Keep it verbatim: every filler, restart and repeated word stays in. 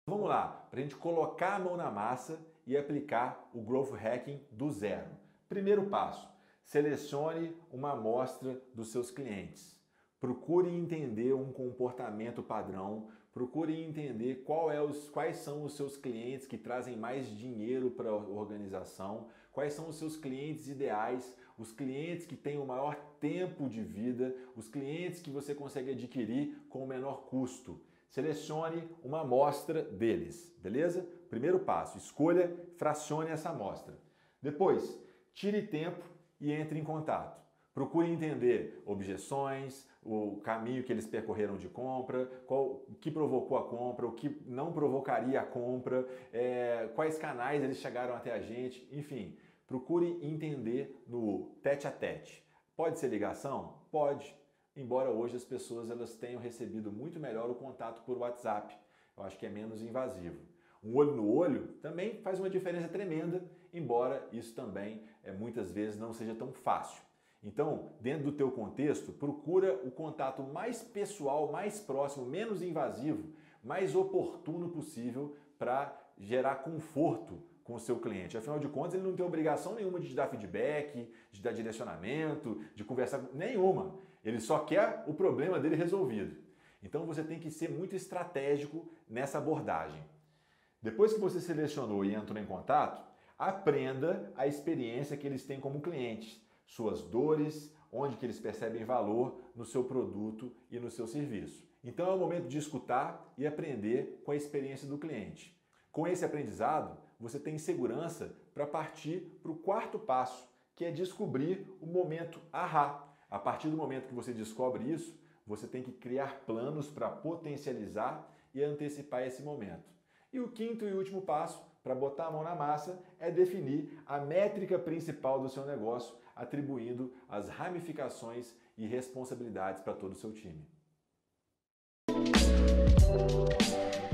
Vamos lá, para a gente colocar a mão na massa e aplicar o Growth Hacking do zero. Primeiro passo, selecione uma amostra dos seus clientes. Procure entender um comportamento padrão, procure entender qual é os, quais são os seus clientes que trazem mais dinheiro para a organização, quais são os seus clientes ideais, os clientes que têm o maior tempo de vida, os clientes que você consegue adquirir com o menor custo. Selecione uma amostra deles, beleza? Primeiro passo, escolha, fracione essa amostra. Depois, tire tempo e entre em contato. Procure entender objeções, o caminho que eles percorreram de compra, qual, o que provocou a compra, o que não provocaria a compra, é, quais canais eles chegaram até a gente, enfim. Procure entender no tete a tete. Pode ser ligação? Pode. Embora hoje as pessoas elas tenham recebido muito melhor o contato por WhatsApp. Eu acho que é menos invasivo. Um olho no olho também faz uma diferença tremenda, embora isso também é, muitas vezes não seja tão fácil. Então, dentro do teu contexto, procura o contato mais pessoal, mais próximo, menos invasivo, mais oportuno possível para gerar conforto com o seu cliente. Afinal de contas, ele não tem obrigação nenhuma de te dar feedback, de dar direcionamento, de conversar, nenhuma. Ele só quer o problema dele resolvido. Então você tem que ser muito estratégico nessa abordagem. Depois que você selecionou e entrou em contato, aprenda a experiência que eles têm como clientes, suas dores, onde que eles percebem valor no seu produto e no seu serviço. Então é o momento de escutar e aprender com a experiência do cliente. Com esse aprendizado, você tem segurança para partir para o quarto passo, que é descobrir o momento ahá. A partir do momento que você descobre isso, você tem que criar planos para potencializar e antecipar esse momento. E o quinto e último passo, para botar a mão na massa, é definir a métrica principal do seu negócio, atribuindo as ramificações e responsabilidades para todo o seu time.